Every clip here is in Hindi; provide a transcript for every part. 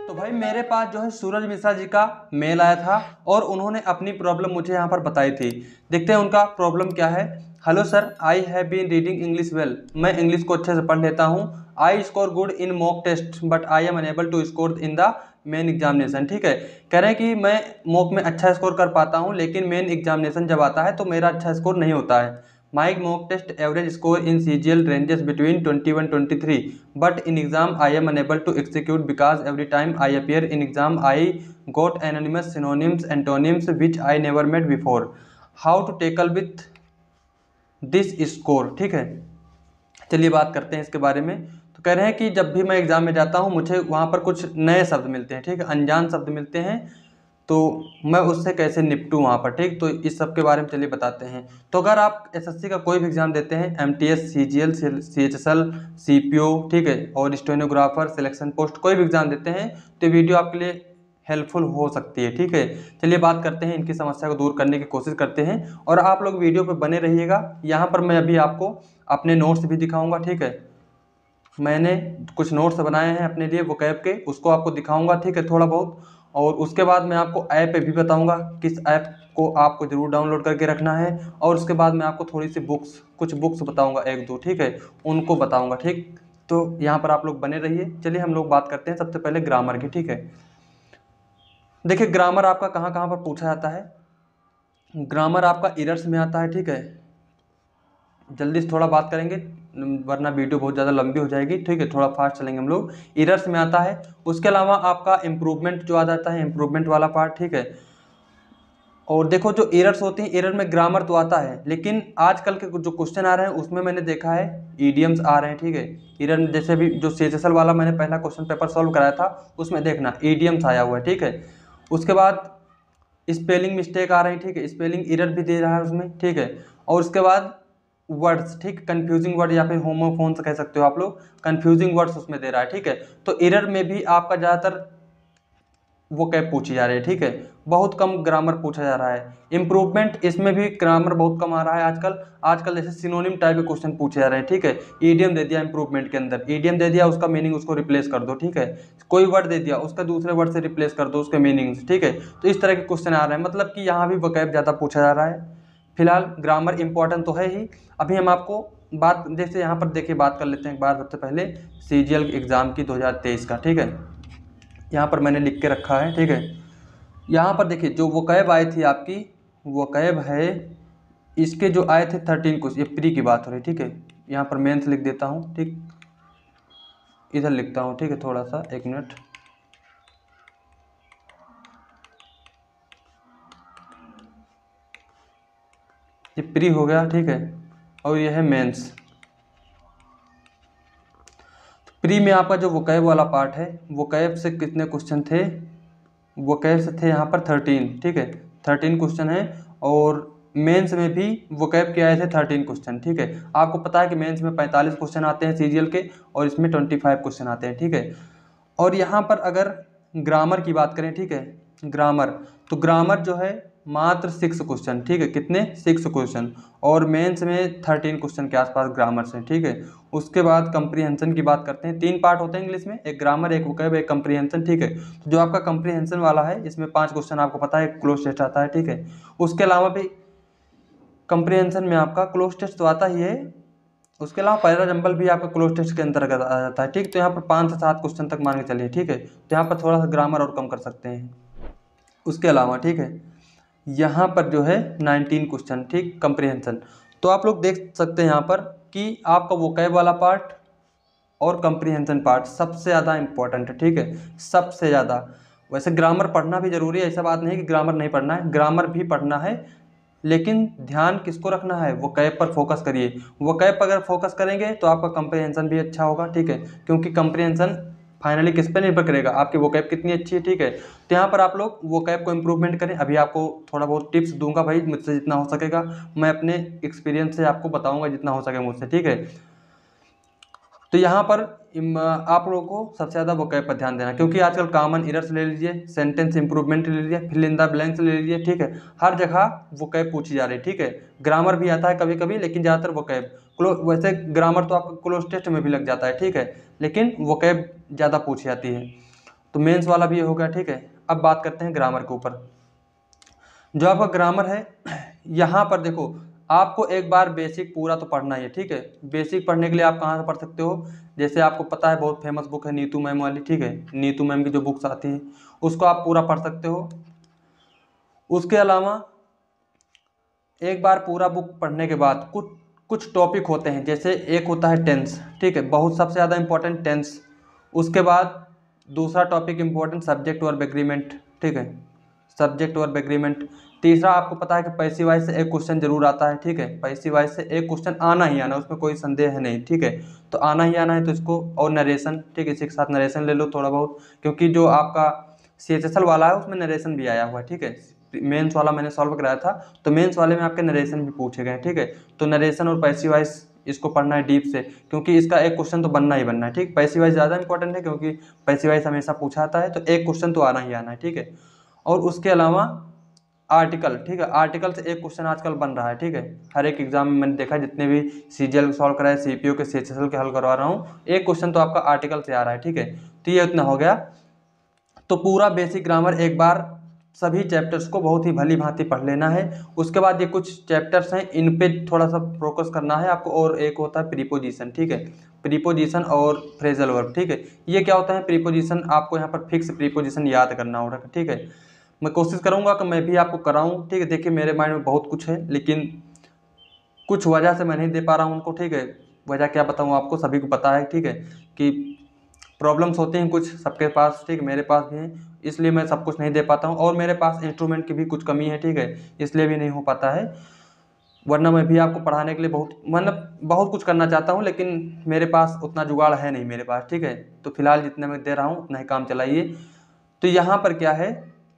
तो भाई मेरे पास जो है सूरज मिश्रा जी का मेल आया था और उन्होंने अपनी प्रॉब्लम मुझे यहाँ पर बताई थी। देखते हैं उनका प्रॉब्लम क्या है। Hello sir, I have been reading English well. मैं इंग्लिश को अच्छे से पढ़ लेता हूँ। I score good in mock test but I am unable to score in the main examination. ठीक है, कह रहे हैं कि मैं मॉक में अच्छा स्कोर कर पाता हूँ लेकिन मेन एग्जामिनेशन जब आता है तो मेरा अच्छा स्कोर नहीं होता है। My mock test average score in CGL ranges between 21-23, but in exam I am unable to execute because every time I appear in exam I got anonymous synonyms, antonyms which I never met before. How to tackle with this score? ठीक है, चलिए बात करते हैं इसके बारे में। तो कह रहे हैं कि जब भी मैं एग्जाम में जाता हूँ मुझे वहाँ पर कुछ नए शब्द मिलते हैं, ठीक है, अनजान शब्द मिलते हैं, तो मैं उससे कैसे निपटूँ वहाँ पर। ठीक, तो इस सब के बारे में चलिए बताते हैं। तो अगर आप एसएससी का कोई भी एग्जाम देते हैं, एमटीएस, सीजीएल, सीएचएसएल, सीपीओ, ठीक है, और स्टेनोग्राफर, सिलेक्शन पोस्ट, कोई भी एग्जाम देते हैं तो वीडियो आपके लिए हेल्पफुल हो सकती है। ठीक है, चलिए बात करते हैं, इनकी समस्या को दूर करने की कोशिश करते हैं और आप लोग वीडियो पर बने रहिएगा। यहाँ पर मैं अभी आपको अपने नोट्स भी दिखाऊंगा। ठीक है, मैंने कुछ नोट्स बनाए हैं अपने लिए वोकैब के, उसको आपको दिखाऊंगा, ठीक है, थोड़ा बहुत। और उसके बाद मैं आपको ऐप भी बताऊंगा किस ऐप को आपको ज़रूर डाउनलोड करके रखना है। और उसके बाद मैं आपको थोड़ी सी कुछ बुक्स बताऊंगा, एक दो, ठीक है, उनको बताऊंगा। ठीक, तो यहाँ पर आप लोग बने रहिए। चलिए हम लोग बात करते हैं सबसे पहले ग्रामर की। ठीक है, देखिए ग्रामर आपका कहाँ कहाँ पर पूछा जाता है। ग्रामर आपका इरर्स में आता है। ठीक है, जल्दी से थोड़ा बात करेंगे वरना वीडियो बहुत ज़्यादा लंबी हो जाएगी। ठीक है, थोड़ा फास्ट चलेंगे हम लोग। एरर्स में आता है, उसके अलावा आपका इम्प्रूवमेंट जो आ जाता है, इम्प्रूवमेंट वाला पार्ट। ठीक है, और देखो जो एरर्स होती हैं, एरर में ग्रामर तो आता है लेकिन आजकल के जो क्वेश्चन आ रहे हैं उसमें मैंने देखा है ईडियम्स आ रहे हैं। ठीक है, एरर जैसे भी जो सीएचएसएल वाला मैंने पहला क्वेश्चन पेपर सॉल्व कराया था उसमें देखना ईडियम्स आया हुआ है। ठीक है, उसके बाद स्पेलिंग मिस्टेक आ रही है। ठीक है, स्पेलिंग एरर भी दे रहा है उसमें। ठीक है, और उसके बाद वर्ड्स, ठीक, कंफ्यूजिंग वर्ड या फिर होमोफोन्स कह सकते हो आप लोग, कंफ्यूजिंग वर्ड्स उसमें दे रहा है। ठीक है, तो एरर में भी आपका ज़्यादातर वो कैब पूछी जा रही है। ठीक है, बहुत कम ग्रामर पूछा जा रहा है। इम्प्रूवमेंट, इसमें भी ग्रामर बहुत कम आ रहा है आजकल जैसे सिनोनिम टाइप के क्वेश्चन पूछे जा रहे हैं। ठीक है, ईडियम दे दिया इम्प्रूवमेंट के अंदर, ईडियम दे दिया, उसका मीनिंग उसको रिप्लेस कर दो। ठीक है, कोई वर्ड दे दिया उसका दूसरे वर्ड से रिप्लेस कर दो उसके मीनिंग। ठीक है, तो इस तरह के क्वेश्चन आ रहे हैं, मतलब कि यहाँ भी वोकैब ज़्यादा पूछा जा रहा है। फिलहाल ग्रामर इंपॉर्टेंट तो है ही। अभी हम आपको बात जैसे यहाँ पर देखिए बात कर लेते हैं एक बार सबसे पहले सीजीएल एग्ज़ाम की 2023 का। ठीक है, यहाँ पर मैंने लिख के रखा है। ठीक है, यहाँ पर देखिए जो वोकैब आई थी आपकी, वोकैब है, इसके जो आए थे 13 कुछ, ये प्री की बात हो रही। ठीक है, यहाँ पर मेंस लिख देता हूँ। ठीक, इधर लिखता हूँ। ठीक है, थोड़ा सा एक मिनट, ये प्री हो गया। ठीक है, और ये है मेंस। प्री में आपका जो वोकैब वाला पार्ट है, वोकैब से कितने क्वेश्चन थे, वोकैब से थे यहाँ पर 13। ठीक है, 13 क्वेश्चन है। और मेंस में भी वोकैब के आए थे 13 क्वेश्चन। ठीक है, आपको पता है कि मेंस में 45 क्वेश्चन आते हैं सीजीएल के और इसमें 25 क्वेश्चन आते हैं। ठीक है, और यहाँ पर अगर ग्रामर की बात करें, ठीक है, ग्रामर, तो ग्रामर जो है मात्र 6 क्वेश्चन। ठीक है, कितने, 6 क्वेश्चन, और मेंस में 13 क्वेश्चन के आसपास ग्रामर से। ठीक है, उसके बाद कंप्रीहेंशन की बात करते हैं। 3 पार्ट होते हैं इंग्लिश में, एक ग्रामर, एक वोकैब, एक कंप्रीहेंशन। ठीक है, तो जो आपका कंप्रीहेंशन वाला है इसमें 5 क्वेश्चन आपको पता है, क्लोज टेस्ट आता है। ठीक है, उसके अलावा भी कंप्रीहेंशन में आपका क्लोज टेस्ट तो आता ही है, उसके अलावा पैरा जंबल भी आपका क्लोज टेस्ट के अंतर्गत आ जाता है। ठीक, तो यहाँ पर 5 से 7 क्वेश्चन तक मान के चलिए। ठीक है, तो यहाँ पर थोड़ा सा ग्रामर और कम कर सकते हैं। उसके अलावा, ठीक है, यहाँ पर जो है 19 क्वेश्चन, ठीक, कंप्रीहेंशन। तो आप लोग देख सकते हैं यहाँ पर कि आपका वोकैब वाला पार्ट और कंप्रीहेंशन पार्ट सबसे ज़्यादा इंपॉर्टेंट है। ठीक है, सबसे ज़्यादा। वैसे ग्रामर पढ़ना भी जरूरी है, ऐसा बात नहीं कि ग्रामर नहीं पढ़ना है, ग्रामर भी पढ़ना है, लेकिन ध्यान किसको रखना है, वोकैब पर फोकस करिए। वोकैब पर अगर फोकस करेंगे तो आपका कंप्रीहेंशन भी अच्छा होगा। ठीक है, क्योंकि कंप्रीहेंशन फाइनली किस पर निर्भर करेगा, आपकी वोकैब कितनी अच्छी है। ठीक है, तो यहाँ पर आप लोग वोकैब को इम्प्रूवमेंट करें। अभी आपको थोड़ा बहुत टिप्स दूंगा भाई, मुझसे जितना हो सकेगा, मैं अपने एक्सपीरियंस से आपको बताऊंगा जितना हो सके मुझसे। ठीक है, तो यहाँ पर आप लोगों को सबसे ज़्यादा वोकैब पर ध्यान देना, क्योंकि आजकल कॉमन एरर्स ले लीजिए, सेंटेंस इंप्रूवमेंट ले लीजिए, फिल इन द ब्लैंक्स ले लीजिए। ठीक है, हर जगह वोकैब पूछी जा रही है। ठीक है, ग्रामर भी आता है कभी कभी, लेकिन ज़्यादातर वोकैब। वैसे ग्रामर तो आपका क्लोज टेस्ट में भी लग जाता है। ठीक है, लेकिन वोकैब ज़्यादा पूछी जाती है। तो मेंस वाला भी ये हो गया, ठीक है। अब बात करते हैं ग्रामर के ऊपर। जो आपका ग्रामर है, यहाँ पर देखो आपको एक बार बेसिक पूरा तो पढ़ना ही है, ठीक है। बेसिक पढ़ने के लिए आप कहाँ से पढ़ सकते हो, जैसे आपको पता है बहुत फेमस बुक है नीतू मैम वाली, ठीक है। नीतू मैम की जो बुक्स आती है उसको आप पूरा पढ़ सकते हो। उसके अलावा एक बार पूरा बुक पढ़ने के बाद कुछ कुछ टॉपिक होते हैं, जैसे एक होता है टेंस, ठीक है, बहुत सबसे ज़्यादा इंपॉर्टेंट टेंस। उसके बाद दूसरा topic important subject verb agreement, ठीक है, सब्जेक्ट वर्ब एग्रीमेंट। तीसरा आपको पता है कि पैसिव वॉइस से एक क्वेश्चन जरूर आता है, ठीक है, पैसिव वॉइस से एक क्वेश्चन आना ही आना, उसमें कोई संदेह है नहीं, ठीक है। तो आना ही आना है तो इसको, और नरेशन, ठीक है, इसी के साथ नरेशन ले लो थोड़ा बहुत, क्योंकि जो आपका CHSL वाला है उसमें नरेशन भी आया हुआ है, ठीक है। मेंस वाला मैंने सॉल्व कराया था, तो मेंस वाले में आपके नरेशन भी पूछे गए, ठीक है। तो नरेशन और पैसिव वॉइस इसको पढ़ना है डीप से, क्योंकि इसका एक क्वेश्चन तो बनना ही बनना है, ठीक। पैसिव वॉइस ज़्यादा इंपॉर्टेंट है क्योंकि पैसिव वॉइस हमेशा पूछा आता है, तो एक क्वेश्चन तो आना ही आना है, ठीक है। और उसके अलावा आर्टिकल, ठीक है, आर्टिकल से एक क्वेश्चन आजकल बन रहा है, ठीक है। हर एक एग्जाम में मैंने देखा है, जितने भी CGL सॉल्व कराए, CPO के CHSL के हल करवा रहा हूँ, एक क्वेश्चन तो आपका आर्टिकल से आ रहा है, ठीक है। तो ये इतना हो गया। तो पूरा बेसिक ग्रामर एक बार सभी चैप्टर्स को बहुत ही भली भांति पढ़ लेना है। उसके बाद ये कुछ चैप्टर्स हैं, इन पे थोड़ा सा फोकस करना है आपको। और एक होता है प्रीपोजिशन, ठीक है, प्रीपोजिशन और फ्रेजल वर्ब, ठीक है। ये क्या होता है प्रीपोजिशन, आपको यहाँ पर फिक्स प्रीपोजिशन याद करना होगा, ठीक है। मैं कोशिश करूँगा कि मैं भी आपको कराऊँ, ठीक है। देखिए मेरे माइंड में बहुत कुछ है, लेकिन कुछ वजह से मैं नहीं दे पा रहा हूँ उनको, ठीक है। वजह क्या बताऊँ आपको, सभी को पता है, ठीक है, कि प्रॉब्लम्स होते हैं कुछ सबके पास, ठीक है, मेरे पास भी हैं, इसलिए मैं सब कुछ नहीं दे पाता हूँ। और मेरे पास इंस्ट्रूमेंट की भी कुछ कमी है, ठीक है, इसलिए भी नहीं हो पाता है। वरना मैं भी आपको पढ़ाने के लिए बहुत, मतलब बहुत कुछ करना चाहता हूँ, लेकिन मेरे पास उतना जुगाड़ है नहीं मेरे पास, ठीक है। तो फिलहाल जितना मैं दे रहा हूँ उतना ही काम चलाइए। तो यहाँ पर क्या है,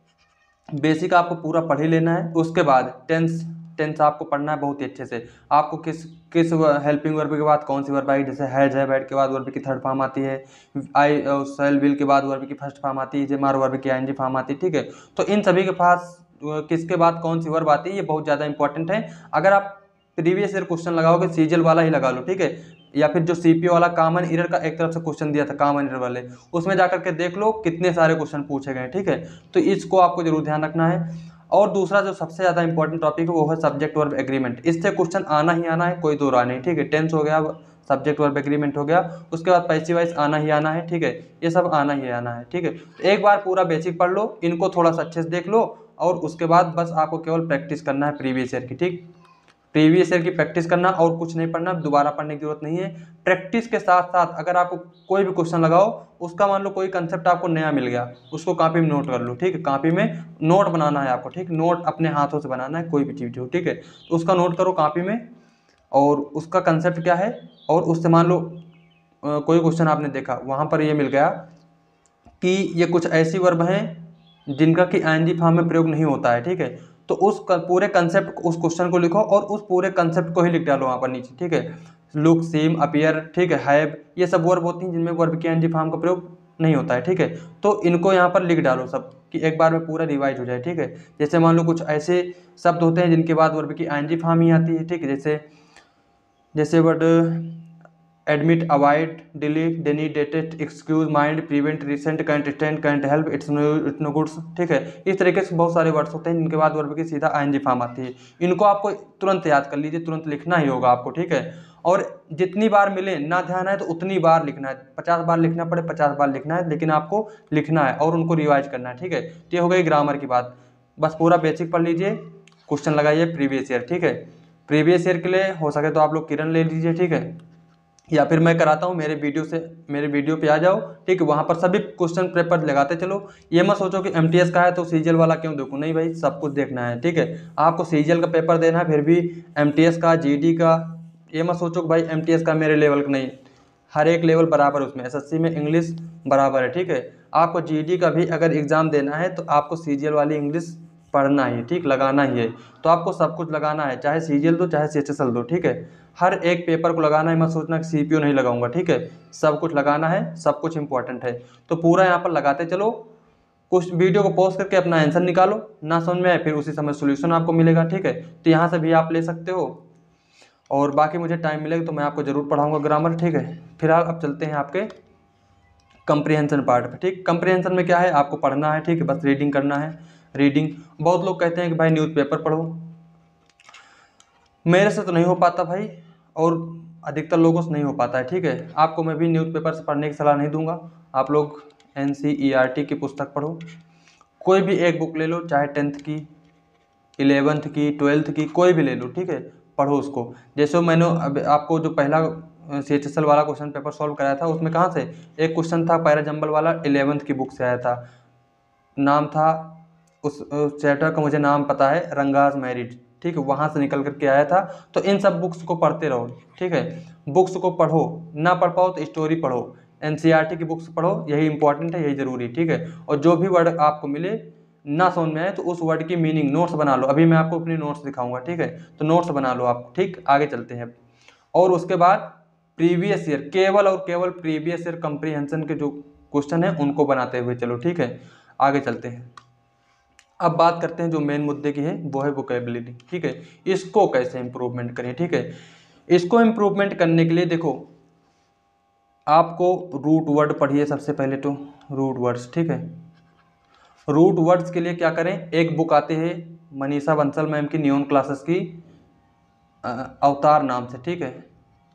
बेसिक आपको पूरा पढ़ ही लेना है। उसके बाद टेंस, टेंस आपको पढ़ना है बहुत ही अच्छे से। आपको किस किस हेल्पिंग वर्ब के बाद कौन सी वर्ब आएगी, जैसे हैज है बैड के बाद वर्ब की थर्ड फॉर्म आती है, आई सेल विल के बाद वर्ब की फर्स्ट फॉर्म आती है, जेमार वर्ब की ING फॉर्म आती है, ठीक है। तो इन सभी के पास किसके बाद कौन सी वर्ब आती है, ये बहुत ज़्यादा इंपॉर्टेंट है। अगर आप प्रीवियस ईयर क्वेश्चन लगाओगे CGL वाला ही लगा लो, ठीक है, या फिर जो CPO वाला कॉमन ईयर का एक तरफ से क्वेश्चन दिया था कॉमन ईयर वाले, उसमें जाकर के देख लो कितने सारे क्वेश्चन पूछे गए, ठीक है। तो इसको आपको जरूर ध्यान रखना है। और दूसरा जो सबसे ज़्यादा इंपॉर्टेंट टॉपिक है वो है सब्जेक्ट वर्ब एग्रीमेंट। इससे क्वेश्चन आना ही आना है, कोई दो राय नहीं, ठीक है। टेंस हो गया, सब्जेक्ट वर्ब एग्रीमेंट हो गया, उसके बाद पैसिव वॉइस आना ही आना है, ठीक है। ये सब आना ही आना है, ठीक है। तो एक बार पूरा बेसिक पढ़ लो, इनको थोड़ा सा अच्छे से देख लो, और उसके बाद बस आपको केवल प्रैक्टिस करना है प्रीवियस ईयर की, ठीक। प्रीवियस ईयर की प्रैक्टिस करना, और कुछ नहीं पढ़ना, दोबारा पढ़ने की जरूरत नहीं है। प्रैक्टिस के साथ साथ अगर आपको कोई भी क्वेश्चन लगाओ, उसका मान लो कोई कंसेप्ट आपको नया मिल गया, उसको कॉपी में नोट कर लो, ठीक है। कॉपी में नोट बनाना है आपको, ठीक, नोट अपने हाथों से बनाना है, कोई भी चीज़ हो, ठीक है। तो उसका नोट करो कॉपी में, और उसका कंसेप्ट क्या है, और उससे मान लो कोई क्वेश्चन आपने देखा, वहाँ पर ये मिल गया कि ये कुछ ऐसी वर्ब हैं जिनका कि ING फॉर्म में प्रयोग नहीं होता है, ठीक है। तो पूरे कंसेप्ट, उस क्वेश्चन को लिखो और उस पूरे कंसेप्ट को ही लिख डालो वहाँ पर नीचे, ठीक है। लुक, सीम, अपीयर, ठीक है, हैव, ये सब वर्ब होती हैं जिनमें वर्ब की ING फॉर्म का प्रयोग नहीं होता है, ठीक है। तो इनको यहाँ पर लिख डालो सब, कि एक बार में पूरा रिवाइज हो जाए, ठीक है। जैसे मान लो कुछ ऐसे शब्द होते हैं जिनके बाद वर्ब की ING फॉर्म ही आती है, ठीक है। जैसे word admit, avoid, delete, deny, डेटेड, excuse, mind, prevent, resent, can't stand, can't help, it's no goods, ठीक है। इस तरीके से बहुत सारे वर्ड्स होते हैं जिनके बाद वर्ब की सीधा ING फॉर्म आती है। इनको आपको तुरंत याद कर लीजिए, तुरंत लिखना ही होगा आपको, ठीक है। और जितनी बार मिले ना ध्यान है तो उतनी बार लिखना है, 50 बार लिखना पड़े 50 बार लिखना है, लेकिन आपको लिखना है और उनको रिवाइज करना है, ठीक है। तो ये हो गई ग्रामर की बात। बस पूरा बेसिक पढ़ लीजिए, क्वेश्चन लगाइए प्रीवियस ईयर, ठीक है। प्रीवियस ईयर के लिए हो सके तो आप लोग किरण ले लीजिए, ठीक है, या फिर मैं कराता हूँ मेरे वीडियो पे आ जाओ, ठीक है। वहाँ पर सभी क्वेश्चन पेपर लगाते चलो। ये मत सोचो कि MTS का है तो CGL वाला क्यों देखूँ, नहीं भाई, सब कुछ देखना है, ठीक है। आपको CGL का पेपर देना है, फिर भी MTS का, GD का, ये मत सोचो कि भाई MTS का मेरे लेवल का नहीं, हर एक लेवल बराबर उसमें। SSC में इंग्लिश बराबर है, ठीक है। आपको GD का भी अगर एग्ज़ाम देना है तो आपको CGL वाली इंग्लिश पढ़ना ही है, ठीक, लगाना ही है। तो आपको सब कुछ लगाना है, चाहे CGL दो चाहे CHSL दो, ठीक है। हर एक पेपर को लगाना है, मत सोचना कि CPO नहीं लगाऊंगा, ठीक है। सब कुछ लगाना है, सब कुछ इंपॉर्टेंट है। तो पूरा यहाँ पर लगाते चलो। कुछ वीडियो को पॉज करके अपना आंसर निकालो, ना समझ में आए फिर उसी समय सोल्यूशन आपको मिलेगा, ठीक है। तो यहाँ से भी आप ले सकते हो, और बाकी मुझे टाइम मिलेगा तो मैं आपको ज़रूर पढ़ाऊँगा ग्रामर, ठीक है। फिलहाल अब चलते हैं आपके कंप्रीहेंशन पार्ट पे, ठीक। कंप्रीहेंशन में क्या है, आपको पढ़ना है, ठीक है, बस रीडिंग करना है। रीडिंग, बहुत लोग कहते हैं कि भाई न्यूज़पेपर पढ़ो, मेरे से तो नहीं हो पाता भाई, और अधिकतर लोगों से नहीं हो पाता है, ठीक है। आपको मैं भी न्यूज़पेपर से पढ़ने की सलाह नहीं दूंगा। आप लोग NCERT की पुस्तक पढ़ो, कोई भी एक बुक ले लो, चाहे 10th की, 11th की, 12th की, कोई भी ले लो, ठीक है, पढ़ो उसको। जैसे मैंने अब आपको जो पहला CHSL वाला क्वेश्चन पेपर सॉल्व कराया था, उसमें कहाँ से एक क्वेश्चन था पैरा जंबल वाला, 11th की बुक से आया था, नाम था उस चैप्टर का, मुझे नाम पता है, रंगाज मैरिड, ठीक है, वहाँ से निकल करके आया था। तो इन सब बुक्स को पढ़ते रहो, ठीक है, बुक्स को पढ़ो, ना पढ़ पाओ तो स्टोरी पढ़ो, NCERT की बुक्स पढ़ो, यही इंपॉर्टेंट है, यही ज़रूरी, ठीक है। और जो भी वर्ड आपको मिले ना समझ में आए तो उस वर्ड की मीनिंग नोट्स बना लो, अभी मैं आपको अपनी नोट्स दिखाऊंगा, ठीक है, तो नोट्स बना लो आप, ठीक। आगे चलते हैं। और उसके बाद प्रीवियस ईयर, केवल और केवल प्रीवियस ईयर कंप्रीहेंशन के जो क्वेश्चन है उनको बनाते हुए चलो, ठीक है। आगे चलते हैं। अब बात करते हैं जो मेन मुद्दे की है, वो है वोकेबुलरी, ठीक है। इसको कैसे इंप्रूवमेंट करें, ठीक है। इसको इंप्रूवमेंट करने के लिए देखो, आपको रूट वर्ड पढ़िए सबसे पहले, तो रूट वर्ड्स, ठीक है। रूट वर्ड्स के लिए क्या करें, एक बुक आती है मनीषा बंसल मैम की, नियॉन क्लासेस की, अवतार नाम से, ठीक है,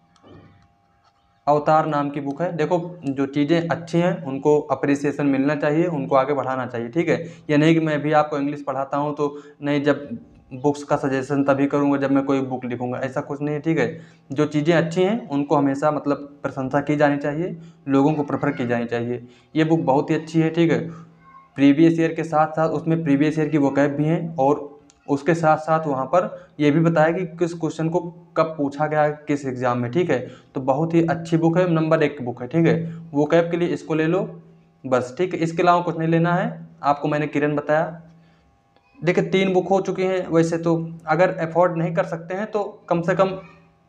अवतार नाम की बुक है। देखो, जो चीज़ें अच्छी हैं उनको अप्रिसिएशन मिलना चाहिए, उनको आगे बढ़ाना चाहिए, ठीक है। ये नहीं कि मैं भी आपको इंग्लिश पढ़ाता हूँ तो नहीं, जब बुक्स का सजेशन तभी करूँगा जब मैं कोई बुक लिखूँगा, ऐसा कुछ नहीं है, ठीक है। जो चीज़ें अच्छी हैं उनको हमेशा मतलब प्रशंसा की जानी चाहिए, लोगों को प्रेफर की जानी चाहिए। ये बुक बहुत ही अच्छी है, ठीक है। प्रीवियस ईयर के साथ साथ उसमें प्रीवियस ईयर की वोकैब भी हैं, और उसके साथ साथ वहाँ पर ये भी बताया कि किस क्वेश्चन को कब पूछा गया है किस एग्जाम में, ठीक है। तो बहुत ही अच्छी बुक है, नंबर 1 की बुक है, ठीक है। वोकैब के लिए इसको ले लो बस, ठीक है। इसके अलावा कुछ नहीं लेना है, आपको मैंने किरण बताया। देखिए 3 बुक हो चुकी हैं, वैसे तो अगर अफोर्ड नहीं कर सकते हैं तो कम से कम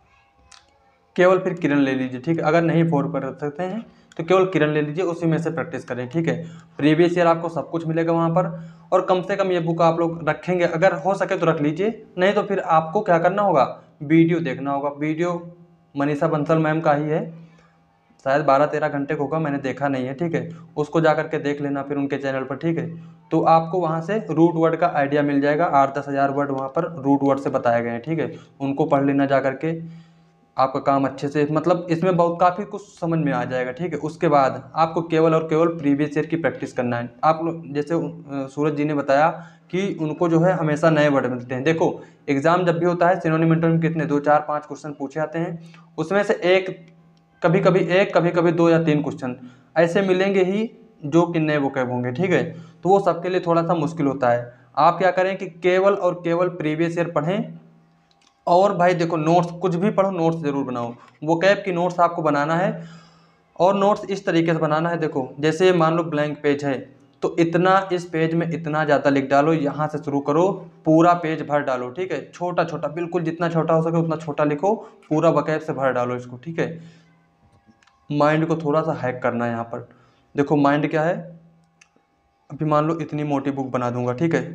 केवल फिर किरण ले लीजिए, ठीक है। अगर नहीं अफोर्ड कर सकते हैं तो केवल किरण ले लीजिए, उसी में से प्रैक्टिस करें, ठीक है। प्रीवियस ईयर आपको सब कुछ मिलेगा वहाँ पर, और कम से कम ये बुक आप लोग रखेंगे, अगर हो सके तो रख लीजिए, नहीं तो फिर आपको क्या करना होगा, वीडियो देखना होगा। वीडियो मनीषा बंसल मैम का ही है, शायद 12-13 घंटे का होगा, मैंने देखा नहीं है, ठीक है। उसको जा करके देख लेना फिर उनके चैनल पर, ठीक है। तो आपको वहाँ से रूट वर्ड का आइडिया मिल जाएगा, 8-10 हज़ार वर्ड वहाँ पर रूट वर्ड से बताए गए हैं, ठीक है। उनको पढ़ लेना जा करके, आपका काम अच्छे से, मतलब इसमें बहुत काफ़ी कुछ समझ में आ जाएगा, ठीक है। उसके बाद आपको केवल और केवल प्रीवियस ईयर की प्रैक्टिस करना है। आप लोग जैसे सूरज जी ने बताया कि उनको जो है हमेशा नए वर्ड मिलते हैं। देखो, एग्जाम जब भी होता है सिनोनिम एंटोनिम कितने 2-4-5 क्वेश्चन पूछे जाते हैं, उसमें से एक, कभी कभी 2 या 3 क्वेश्चन ऐसे मिलेंगे ही जो कि नए वोकैब होंगे, ठीक है। तो वो सबके लिए थोड़ा सा मुश्किल होता है। आप क्या करें कि केवल और केवल प्रीवियस ईयर पढ़ें, और भाई देखो नोट्स कुछ भी पढ़ो, नोट्स जरूर बनाओ। वोकैब की नोट्स आपको बनाना है, और नोट्स इस तरीके से बनाना है, देखो जैसे मान लो ब्लैंक पेज है तो इतना, इस पेज में इतना ज़्यादा लिख डालो, यहाँ से शुरू करो, पूरा पेज भर डालो, ठीक है। छोटा छोटा, बिल्कुल जितना छोटा हो सके उतना छोटा लिखो, पूरा वोकैब से भर डालो इसको, ठीक है। माइंड को थोड़ा सा हैक करना है यहाँ पर। देखो माइंड क्या है, अभी मान लो इतनी मोटी बुक बना दूंगा, ठीक है,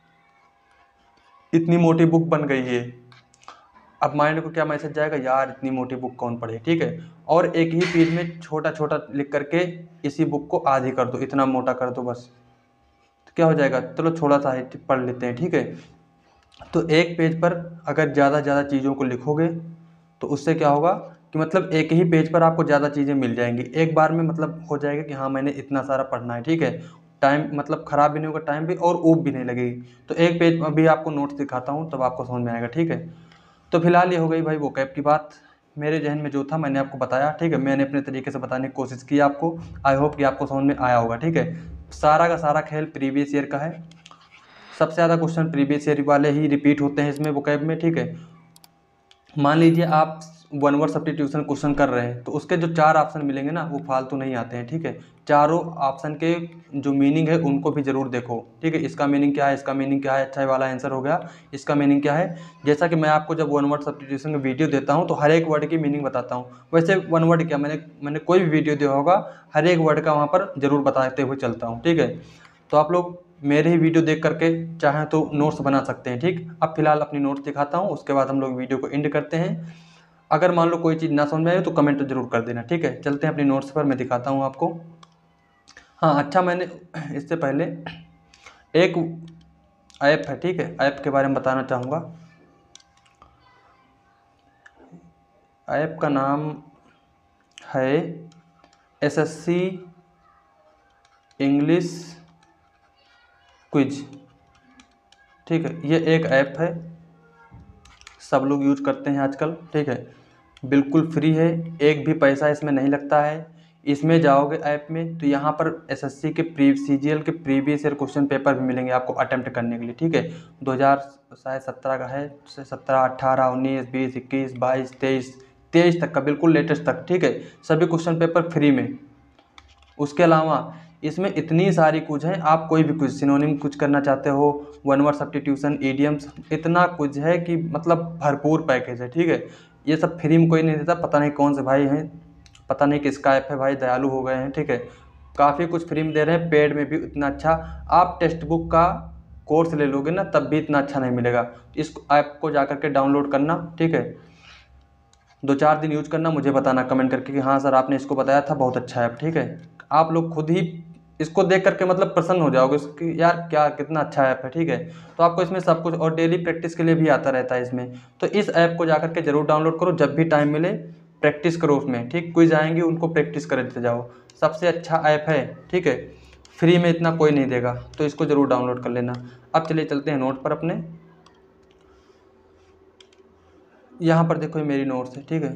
इतनी मोटी बुक बन गई है। अब माइंड को क्या मैसेज जाएगा, यार इतनी मोटी बुक कौन पढ़े, ठीक है। और एक ही पेज में छोटा छोटा लिख करके इसी बुक को आधी कर दो, इतना मोटा कर दो बस, तो क्या हो जाएगा, चलो थोड़ा सा पढ़ लेते हैं, ठीक है। तो एक पेज पर अगर ज़्यादा ज़्यादा चीज़ों को लिखोगे तो उससे क्या होगा कि मतलब एक ही पेज पर आपको ज़्यादा चीज़ें मिल जाएंगी, एक बार में मतलब हो जाएगा कि हाँ मैंने इतना सारा पढ़ना है, ठीक है। टाइम मतलब ख़राब भी नहीं होगा, टाइम भी, और ऊब भी नहीं लगेगी। तो एक पेज अभी आपको नोट्स दिखाता हूँ तब आपको समझ में आएगा, ठीक है। तो फिलहाल ये हो गई भाई वोकैब की बात, मेरे जहन में जो था मैंने आपको बताया, ठीक है। मैंने अपने तरीके से बताने की कोशिश की आपको, आई होप कि आपको समझ में आया होगा, ठीक है। सारा का सारा खेल प्रीवियस ईयर का है, सबसे ज़्यादा क्वेश्चन प्रीवियस ईयर वाले ही रिपीट होते हैं इसमें वोकैब में, ठीक है। मान लीजिए आप 1 वर्ड सब्स्टिट्यूशन क्वेश्चन कर रहे हैं तो उसके जो 4 ऑप्शन मिलेंगे ना वो फालतू नहीं आते हैं, ठीक है। चारों ऑप्शन के जो मीनिंग है उनको भी जरूर देखो, ठीक है। इसका मीनिंग क्या है, इसका मीनिंग क्या है, अच्छा ये वाला आंसर हो गया, इसका मीनिंग क्या है। जैसा कि मैं आपको जब 1 वर्ड सब्स्टिट्यूशन का वीडियो देता हूँ तो हर एक वर्ड की मीनिंग बताता हूँ, वैसे 1 वर्ड क्या, मैंने कोई भी वीडियो दिया होगा हर एक वर्ड का वहाँ पर जरूर बताते हुए चलता हूँ, ठीक है। तो आप लोग मेरे ही वीडियो देख करके चाहें तो नोट्स बना सकते हैं, ठीक। अब फिलहाल अपनी नोट्स दिखाता हूँ, उसके बाद हम लोग वीडियो को एंड करते हैं। अगर मान लो कोई चीज़ ना समझ में आए तो कमेंट जरूर कर देना, ठीक है। चलते हैं अपनी नोट्स पर, मैं दिखाता हूँ आपको। हाँ अच्छा, मैंने इससे पहले एक ऐप है, ठीक है, ऐप के बारे में बताना चाहूँगा। ऐप का नाम है एसएससी इंग्लिश क्विज, ठीक है। ये एक ऐप है, सब लोग यूज करते हैं आजकल, ठीक है। बिल्कुल फ्री है, एक भी पैसा इसमें नहीं लगता है। इसमें जाओगे ऐप में तो यहाँ पर एसएससी के सीजीएल के प्रीवियस ईयर क्वेश्चन पेपर भी मिलेंगे आपको अटेम्प्ट करने के लिए, ठीक है। 2017 का है, 17, 18, 19, 20, 21, 22, 23 तक का, बिल्कुल लेटेस्ट तक, ठीक है। सभी क्वेश्चन पेपर फ्री में। उसके अलावा इसमें इतनी सारी कुछ है, आप कोई भी कुछ सिनोनिम कुछ करना चाहते हो, वन वर्ड सब्स्टिट्यूशन, इडियम्स, इतना कुछ है कि मतलब भरपूर पैकेज है, ठीक है। ये सब फ्री में कोई नहीं देता, पता नहीं कौन से भाई हैं, पता नहीं किसका ऐप है भाई, दयालु हो गए हैं, ठीक है। काफ़ी कुछ फ्री में दे रहे हैं, पेड में भी इतना अच्छा। आप टेक्स्ट बुक का कोर्स ले लोगे ना तब भी इतना अच्छा नहीं मिलेगा। इस ऐप को जा करके डाउनलोड करना, ठीक है। 2-4 दिन यूज करना, मुझे बताना कमेंट करके कि हाँ सर आपने इसको बताया था, बहुत अच्छा ऐप, ठीक है। आप लोग खुद ही इसको देख करके मतलब प्रसन्न हो जाओगे कि यार क्या कितना अच्छा ऐप है, ठीक है। तो आपको इसमें सब कुछ, और डेली प्रैक्टिस के लिए भी आता रहता है इसमें। तो इस ऐप को जा करके जरूर डाउनलोड करो, जब भी टाइम मिले प्रैक्टिस करो उसमें, ठीक। क्विज आएंगे उनको प्रैक्टिस करते जाओ, सबसे अच्छा ऐप है, ठीक है। फ्री में इतना कोई नहीं देगा, तो इसको जरूर डाउनलोड कर लेना। अब चलिए चलते हैं नोट पर अपने। यहाँ पर देखो ये मेरी नोट्स है, ठीक है।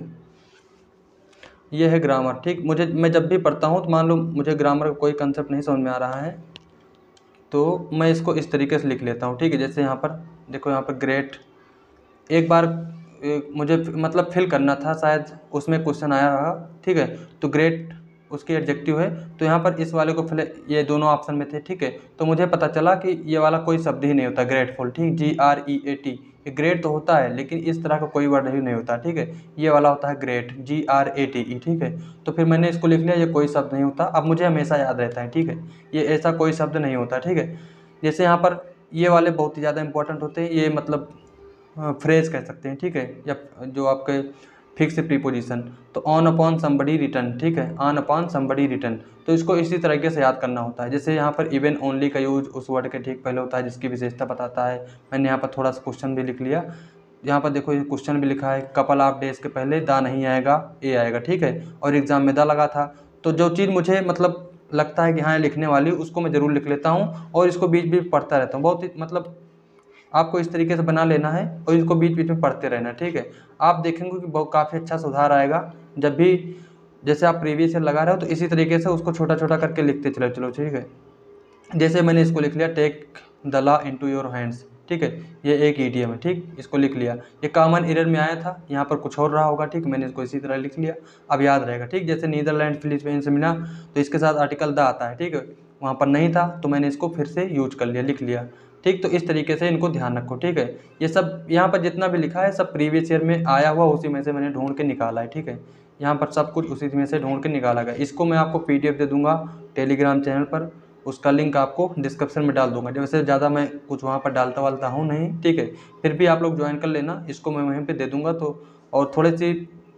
ये है ग्रामर, ठीक। मैं जब भी पढ़ता हूँ तो मान लो मुझे ग्रामर का कोई कंसेप्ट नहीं समझ में आ रहा है तो मैं इसको इस तरीके से लिख लेता हूँ, ठीक है। जैसे यहाँ पर देखो, यहाँ पर ग्रेट, एक बार मुझे मतलब फिल करना था, शायद उसमें क्वेश्चन आया रहा, ठीक है। तो ग्रेट उसकी एडजेक्टिव है, तो यहाँ पर इस वाले को फिल, ये दोनों ऑप्शन में थे, ठीक है। तो मुझे पता चला कि ये वाला कोई शब्द ही नहीं होता, ग्रेटफुल, ठीक, GREAT। ये ग्रेट तो होता है लेकिन इस तरह का कोई वर्ड ही नहीं होता, ठीक है। ये वाला होता है ग्रेट, GRATE, ठीक है। तो फिर मैंने इसको लिख लिया, ये कोई शब्द नहीं होता, अब मुझे हमेशा याद रहता है, ठीक है। ये ऐसा कोई शब्द नहीं होता, ठीक है। जैसे यहाँ पर ये वाले बहुत ही ज़्यादा इंपॉर्टेंट होते हैं, ये मतलब फ्रेज कह सकते हैं, ठीक है, या जो आपके फिक्स प्रीपोजिशन। तो ऑन अपॉन समबडी रिटर्न, ठीक है, ऑन अपॉन समबडी रिटर्न। तो इसको इसी तरीके से याद करना होता है। जैसे यहाँ पर इवन ओनली का यूज उस वर्ड के ठीक पहले होता है जिसकी विशेषता बताता है। मैंने यहाँ पर थोड़ा सा क्वेश्चन भी लिख लिया। यहाँ पर देखो ये क्वेश्चन भी लिखा है, कपल ऑफ डेज के पहले दा नहीं आएगा, ए आएगा, ठीक है। और एग्जाम में दा लगा था, तो जो चीज़ मुझे मतलब लगता है कि हाँ लिखने वाली, उसको मैं ज़रूर लिख लेता हूँ और इसको बीच बीच पढ़ता रहता हूँ। बहुत ही मतलब आपको इस तरीके से बना लेना है और इसको बीच बीच में पढ़ते रहना, ठीक है। आप देखेंगे कि बहुत काफ़ी अच्छा सुधार आएगा जब भी, जैसे आप प्रीवियस ईयर लगा रहे हो तो इसी तरीके से उसको छोटा छोटा करके लिखते चलो, ठीक है। जैसे मैंने इसको लिख लिया, take the law into your hands, ठीक है। ये एक ईडीएम है, ठीक, इसको लिख लिया। ये कॉमन एरर में आया था, यहाँ पर कुछ और रहा होगा, ठीक, मैंने इसको इसी तरह लिख लिया, अब याद रहेगा, ठीक। जैसे नीदरलैंड फिलिपाइन से मिला तो इसके साथ आर्टिकल द आता है, ठीक है। वहाँ पर नहीं था तो मैंने इसको फिर से यूज कर लिया, लिख लिया, ठीक। तो इस तरीके से इनको ध्यान रखो, ठीक है। ये सब यहाँ पर जितना भी लिखा है सब प्रीवियस ईयर में आया हुआ, उसी में से मैंने ढूंढ के निकाला है, ठीक है। यहाँ पर सब कुछ उसी में से ढूंढ के निकाला गया। इसको मैं आपको PDF दे दूंगा टेलीग्राम चैनल पर, उसका लिंक आपको डिस्क्रिप्शन में डाल दूंगा। वैसे ज़्यादा मैं कुछ वहाँ पर डालता वालता हूँ नहीं, ठीक है। फिर भी आप लोग ज्वाइन कर लेना, इसको मैं वहीं पे दे दूंगा। तो और थोड़ी सी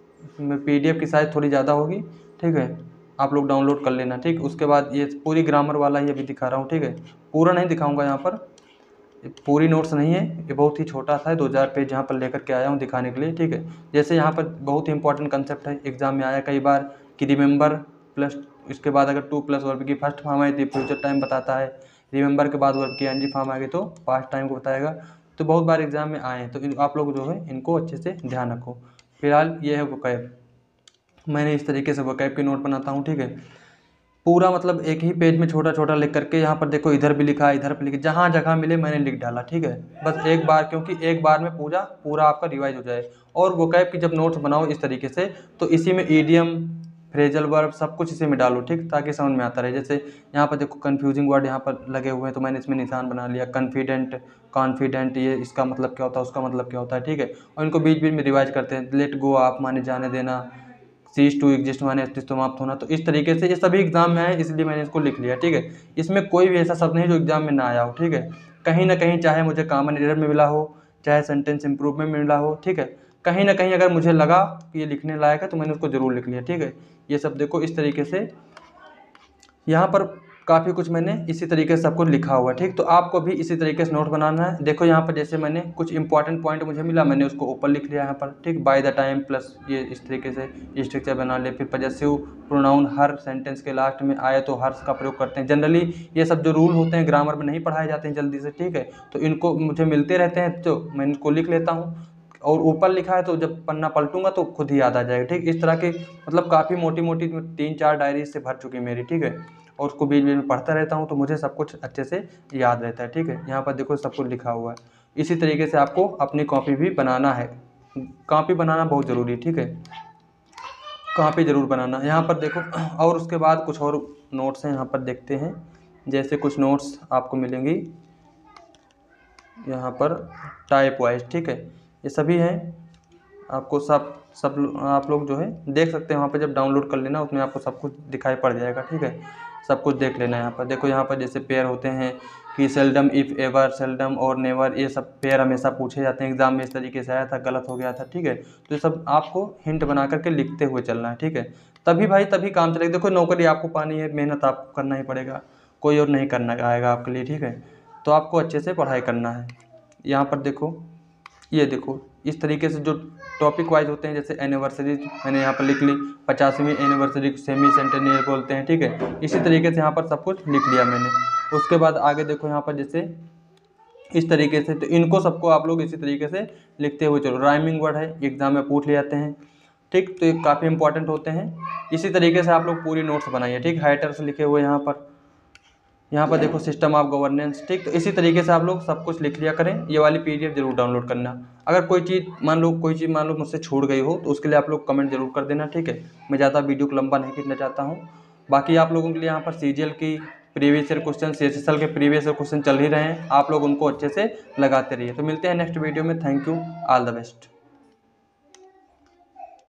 PDF की साइज़ थोड़ी ज़्यादा होगी, ठीक है, आप लोग डाउनलोड कर लेना, ठीक। उसके बाद ये पूरी ग्रामर वाला ही अभी दिखा रहा हूँ, ठीक है। पूरा नहीं दिखाऊँगा यहाँ पर, पूरी नोट्स नहीं है, ये बहुत ही छोटा सा है, 2000 पेज यहाँ पर लेकर के आया हूँ दिखाने के लिए, ठीक है। जैसे यहाँ पर बहुत ही इंपॉर्टेंट कंसेप्ट है, एग्जाम में आया कई बार कि रिमेंबर प्लस, इसके बाद अगर टू प्लस वर्ब की फर्स्ट फॉर्म आई थी फ्यूचर टाइम बताता है, रिमेंबर के बाद वर्ब की एनजी फॉर्म आ गई तो पास्ट टाइम को बताएगा। तो बहुत बार एग्जाम में आए हैं, तो आप लोग जो है इनको अच्छे से ध्यान रखो। फिलहाल ये है वोकैब, मैंने इस तरीके से वोकैब की नोट बनाता हूँ, ठीक है। पूरा मतलब एक ही पेज में छोटा छोटा लिख करके, यहाँ पर देखो इधर भी लिखा है, इधर भी लिखा, जहाँ जगह मिले मैंने लिख डाला, ठीक है। बस एक बार, क्योंकि एक बार में पूरा आपका रिवाइज हो जाए। और वोकैब की जब नोट्स बनाओ इस तरीके से, तो इसी में ईडियम, फ्रेजल वर्ब सब कुछ इसी में डालो, ठीक, ताकि समझ में आता रहे। जैसे यहाँ पर देखो कन्फ्यूजिंग वर्ड यहाँ पर लगे हुए हैं, तो मैंने इसमें निशान बना लिया। कॉन्फिडेंट, कॉन्फिडेंट, ये इसका मतलब क्या होता है, उसका मतलब क्या होता है, ठीक है। और इनको बीच बीच में रिवाइज करते हैं। लेट गो आप माने जाने देना, सीज टू एग्जिस्ट माने अस्तित्व समाप्त होना। तो इस तरीके से ये सभी एग्जाम में है, इसलिए मैंने इसको लिख लिया, ठीक है। इसमें कोई भी ऐसा शब्द नहीं जो एग्जाम में ना आया हो, ठीक है। कहीं ना कहीं चाहे मुझे कॉमन एरर में मिला हो, चाहे सेंटेंस इंप्रूवमेंट में मिला हो, ठीक है, कहीं ना कहीं अगर मुझे लगा कि ये लिखने लायक है तो मैंने उसको जरूर लिख लिया, ठीक है। ये सब देखो इस तरीके से। यहाँ पर काफ़ी कुछ मैंने इसी तरीके से सब कुछ लिखा हुआ है। ठीक, तो आपको भी इसी तरीके से नोट बनाना है। देखो यहाँ पर जैसे मैंने कुछ इंपॉर्टेंट पॉइंट मुझे मिला, मैंने उसको ऊपर लिख लिया यहाँ पर। ठीक, बाय द टाइम प्लस ये इस तरीके से स्ट्रक्चर बना ले। फिर पजेसिव प्रोनाउन हर सेंटेंस के लास्ट में आए तो हर्ष का प्रयोग करते हैं। जनरली ये सब जो रूल होते हैं ग्रामर में नहीं पढ़ाए जाते हैं जल्दी से। ठीक है, तो इनको मुझे मिलते रहते हैं तो मैं इनको लिख लेता हूँ, और ऊपर लिखा है तो जब पन्ना पलटूंगा तो खुद ही याद आ जाएगा। ठीक, इस तरह के मतलब काफ़ी मोटी मोटी 3-4 डायरी से भर चुकी मेरी। ठीक है, और उसको बीच बीच में पढ़ता रहता हूँ तो मुझे सब कुछ अच्छे से याद रहता है। ठीक है, यहाँ पर देखो सब कुछ लिखा हुआ है। इसी तरीके से आपको अपनी कॉपी भी बनाना है। कॉपी बनाना बहुत ज़रूरी है। ठीक है, कॉपी ज़रूर बनाना। यहाँ पर देखो, और उसके बाद कुछ और नोट्स हैं यहाँ पर देखते हैं। जैसे कुछ नोट्स आपको मिलेंगी यहाँ पर टाइप वाइज। ठीक है, ये सभी हैं, आपको सब आप लोग जो है देख सकते हैं वहाँ पे। जब डाउनलोड कर लेना उसमें आपको सब कुछ दिखाई पड़ जाएगा। ठीक है, सब कुछ देख लेना। यहाँ पर देखो, यहाँ पर जैसे पेयर होते हैं कि सेल्डम, इफ़, एवर, सेल्डम और नेवर, ये सब पेयर हमेशा पूछे जाते हैं एग्जाम में। इस तरीके से आया था, गलत हो गया था। ठीक है, तो ये सब आपको हिंट बना करके लिखते हुए चलना है। ठीक है, तभी भाई तभी काम चलेगा। देखो नौकरी आपको पानी है, मेहनत आपको करना ही पड़ेगा, कोई और नहीं करना आएगा आपके लिए। ठीक है, तो आपको अच्छे से पढ़ाई करना है। यहाँ पर देखो, ये देखो इस तरीके से जो टॉपिक वाइज होते हैं, जैसे एनिवर्सरी मैंने यहाँ पर लिख ली, 50वीं एनिवर्सरी सेमी सेंटेनियर बोलते हैं। ठीक है, इसी तरीके से यहाँ पर सब कुछ लिख लिया मैंने। उसके बाद आगे देखो यहाँ पर जैसे इस तरीके से, तो इनको सबको आप लोग इसी तरीके से लिखते हुए चलो। राइमिंग वर्ड है, एग्जाम में पूछ ले जाते हैं। ठीक, तो ये काफ़ी इंपॉर्टेंट होते हैं। इसी तरीके से आप लोग पूरी नोट्स बनाइए। ठीक, हाइटर्स लिखे हुए यहाँ पर देखो सिस्टम ऑफ गवर्नेंस। ठीक, तो इसी तरीके से आप लोग सब कुछ लिख लिया करें। ये वाली PDF जरूर डाउनलोड करना। अगर कोई चीज़ मान लो मुझसे छूट गई हो तो उसके लिए आप लोग कमेंट जरूर कर देना। ठीक है, मैं ज़्यादा वीडियो को लंबा नहीं खींचना चाहता हूँ। बाकी आप लोगों के लिए यहाँ पर CGL की प्रीवियस ईयर क्वेश्चन, CSSL के प्रीवियस ईयर क्वेश्चन चल ही रहे हैं, आप लोग उनको अच्छे से लगाते रहिए। तो मिलते हैं नेक्स्ट वीडियो में। Thank you, all the best.